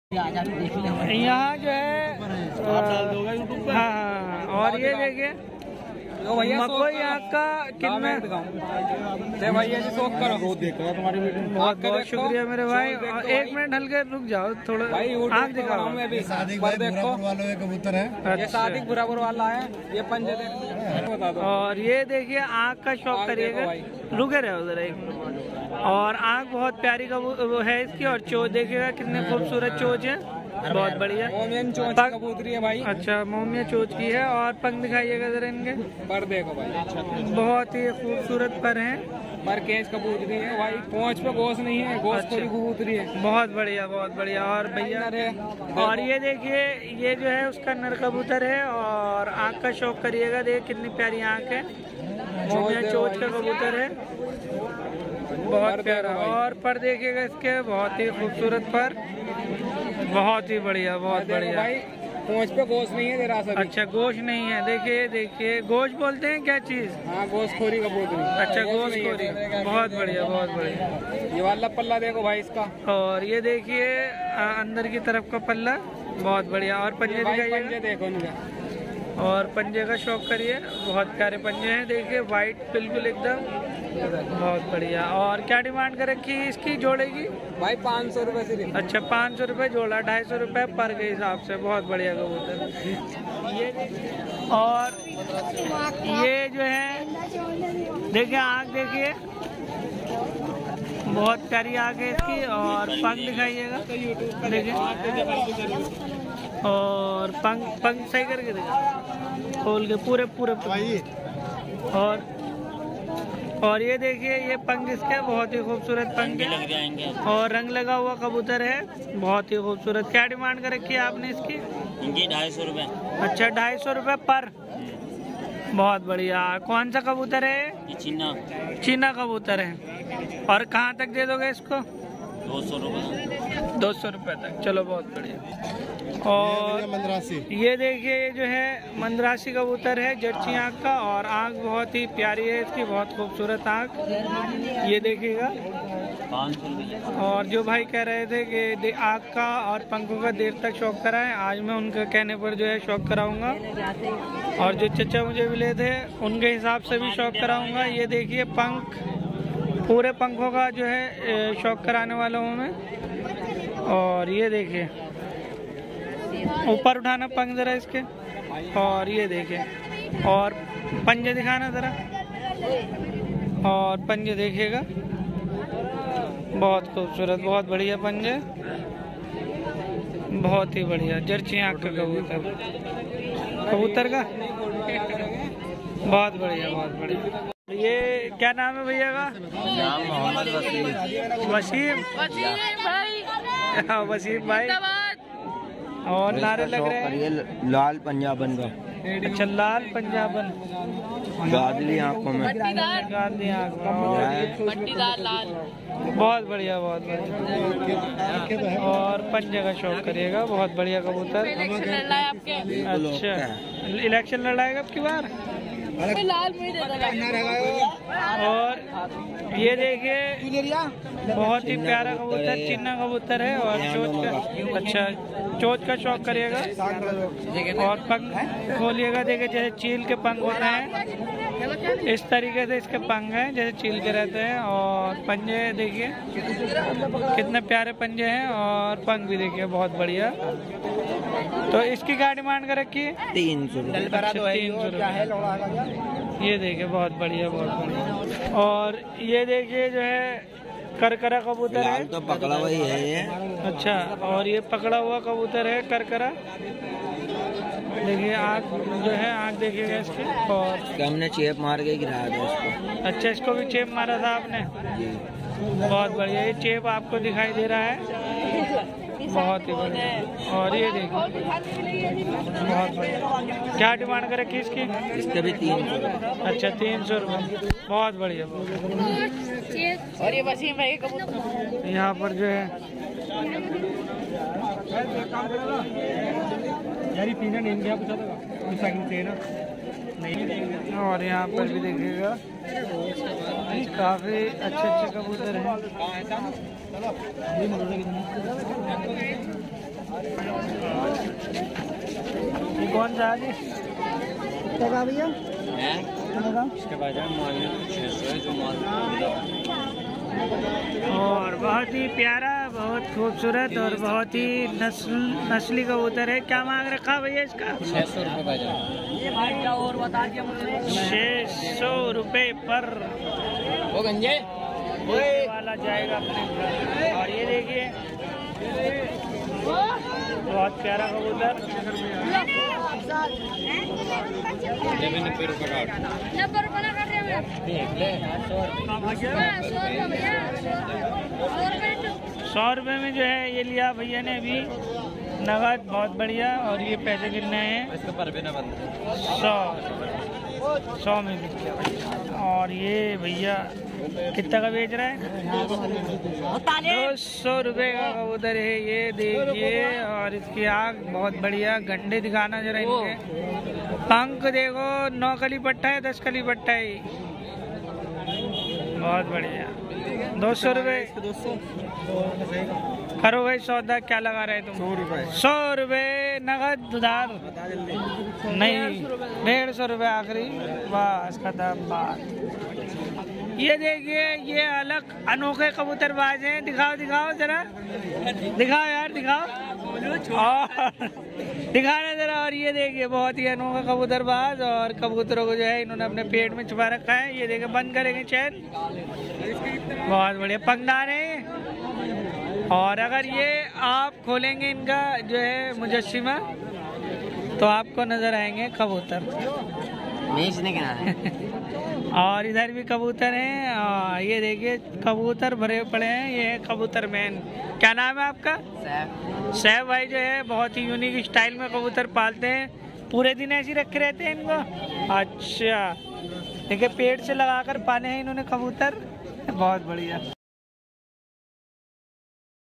यहाँ जो है हाँ, और ये देखिए मकोई यहाँ का कितना भैया जी शौक करो देख रहा तुम्हारी वीडियो। बहुत बहुत शुक्रिया मेरे भाई। एक मिनट हल्के रुक जाओ थोड़ा, आँख दिखाओ। कबूतर है ये सादिक बराबर वाला है, ये पंजे देखो। और ये देखिए आँख का शौक करिएगा, रुके रहे उधर एक मिनट। और आँख बहुत प्यारी वो है इसकी, और चोच देखिएगा कितने खूबसूरत चोच है, बहुत बढ़िया कबूतरी है भाई। अच्छा मोमिया चोच की है। और पंख दिखाइएगा जरा इनके, पर देखो भाई बहुत ही खूबसूरत पर हैं, पर केज कबूतरी है भाई, पोंछ पे गोश नहीं है, गोश पूरी कबूतरी है। बहुत बढ़िया बहुत बढ़िया। और भैया और ये देखिए ये जो है उसका नर कबूतर है, और आँख का शौक करिएगा, देखिए कितनी प्यारी आँख है, मोमिया चोच का कबूतर है, बहुत प्यारा। और पर देखिएगा इसके बहुत ही खूबसूरत पर, बहुत ही बढ़िया बहुत बढ़िया भाई, पोंछ पे गोश नहीं है जरा सा। अच्छा गोश नहीं है, देखिए देखिए गोश बोलते हैं क्या चीज? हाँ गोशखोरी कबूतरी। अच्छा गोशखोरी, बहुत बढ़िया बहुत बढ़िया। ये वाला पल्ला देखो भाई इसका, और ये देखिए अंदर की तरफ का पल्ला, बहुत बढ़िया। और पंजे दिखाइए देखो इनका, और पंजे का शौक करिए, बहुत प्यारे पंजे हैं, देखिए वाइट बिल्कुल एकदम, बहुत बढ़िया। और क्या डिमांड कर रखी है इसकी जोड़े की? भाई 500 रुपए से। अच्छा 500 रुपये जोड़ा, 250 रुपये पर के हिसाब से, बहुत बढ़िया कबूतर। ये और ये जो है देखिए आँख देखिए, बहुत प्यारी आँख है इसकी। और पंख दिखाइएगा देखिए, और पंख सही करके देखिए, खोल के पूरे पूरे। और ये देखिए ये पंख इसके बहुत ही खूबसूरत पंख है, और रंग लगा हुआ कबूतर है, बहुत ही खूबसूरत। क्या डिमांड कर रखी है आपने इसकी? इनकी 250 रुपये। अच्छा 250 रुपये पर, बहुत बढ़िया। कौन सा कबूतर है? ये चीना चीना कबूतर है। और कहाँ तक दे दोगे इसको? 200 रुपये। 200 रुपये तक, चलो बहुत बढ़िया। और मंदरासी, ये देखिए ये जो है मंदरासी कबूतर है, जर्सी आँख का, और आँख बहुत ही प्यारी है इसकी, बहुत खूबसूरत आँख, ये देखिएगा 500 रुपये। और जो भाई कह रहे थे कि आँख का और पंखों का देर तक शौक कराएं, आज मैं उनके कहने पर जो है शौक कराऊंगा। और जो चचा मुझे मिले थे उनके हिसाब से भी शौक कराऊंगा। ये देखिए पंख, पूरे पंखों का जो है शौक कराने वाला हूँ मैं। और ये देखिए ऊपर उठाना पंख जरा इसके, और ये देखिए, और पंजे दिखाना जरा, और पंजे देखिएगा, बहुत खूबसूरत, बहुत बढ़िया पंजे, बहुत ही बढ़िया। जर्सी आँख का कबूतर का बहुत बढ़िया बहुत बढ़िया। ये क्या नाम है भैया का? नाम मोहम्मद वसीम। वसीम भाई, हाँ वसीम भाई। और नारे लग रहे हैं लाल पंजाबन का। अच्छा लाल पंजाबन, गादली आंखों में, गांधी आँख का, बहुत बढ़िया बहुत बढ़िया। और पंजे का शौक करिएगा, बहुत बढ़िया कबूतर। अच्छा इलेक्शन लड़ाएगा अब की बार। और ये देखिए बहुत ही प्यारा कबूतर, चीना कबूतर है, और चोच का, अच्छा चोच का शौक करिएगा। और पंख खोलिएगा, देखिए जैसे चील के पंख होते हैं, इस तरीके से इसके पंख हैं जैसे चील के रहते हैं। और पंजे देखिए कितने प्यारे पंजे हैं, और पंख भी देखिए बहुत बढ़िया। तो इसकी क्या डिमांड कर रखी है? 300 रुपये। अच्छा, 300 रुपये। ये देखिए बहुत बढ़िया बहुत बढ़िया। और ये देखिए जो है करकरा कबूतर है, तो पकड़ा हुआ ही है ये। अच्छा और ये पकड़ा हुआ कबूतर है करकरा, देखिए आँख जो है, आँख देखिएगा इसकी। और हमने चेप मार के गिराया था इसको। अच्छा इसको भी चेप मारा था आपने? बहुत बढ़िया, ये चेप आपको दिखाई दे रहा है, बहुत ही बढ़िया। और ये देखिए बहुत बढ़िया। क्या डिमांड कर रखी इसकी? इसके भी 300। अच्छा 300 रुपये, बहुत बढ़िया। और ये वसीम भाई कबूतर यहाँ पर जो है और यहाँ पर भी देखिएगा काफी अच्छे अच्छे कबूतर हैं। कौन सा है क्या भैया? इसके बाद और बहुत ही प्यारा, बहुत खूबसूरत और बहुत ही नस्ली कबूतर है। क्या मांग रखा भैया इसका? 600 रुपये बाजार। 600 रुपये पर वो गंजे वाला जाएगा अपने घर। और ये देखिए बहुत प्यारा कबूतर। 90 रुपये कर रहे हैं 100 रुपये में जो है ये लिया भैया ने अभी नगद, बहुत बढ़िया। और ये पैसे गिनने हैं 100 में बिक गया भैया। और ये भैया कितना का बेच रहा है? 200 रुपये का कबूतर है ये, देखिए। और इसकी आँख बहुत बढ़िया, गंडे दिखाना जरा इनके। पंख देखो, 9 कली पट्टा है, 10 कली पट्टा है, बहुत बढ़िया। 200 रुपये करो भाई सौदा। क्या लगा रहे तुम? 100 रुपये नगद उधार नहीं, 150 रुपये आखिरी, बस खत्म बात। ये देखिए ये अलग अनोखे कबूतरबाज हैं। दिखाओ दिखाओ जरा, दिखाओ यार दिखाओ, और दिखाना जरा। और ये देखिए बहुत ही अनोखा कबूतरबाज। और कबूतरों को जो है इन्होंने अपने पेट में छुपा रखा है। ये देखिए बंद करेंगे चैन, बहुत बढ़िया पंखदार है। और अगर ये आप खोलेंगे इनका जो है मुजस्सिमा, तो आपको नजर आएंगे कबूतर। और इधर भी कबूतर हैं। ये देखिए कबूतर भरे पड़े हैं। ये है कबूतर मैन। क्या नाम है आपका? सैफ भाई जो है बहुत ही यूनिक स्टाइल में कबूतर पालते हैं। पूरे दिन ऐसे ही रखे रहते हैं इनको? अच्छा, देखिए पेड़ से लगाकर पाले हैं इन्होंने कबूतर, बहुत बढ़िया।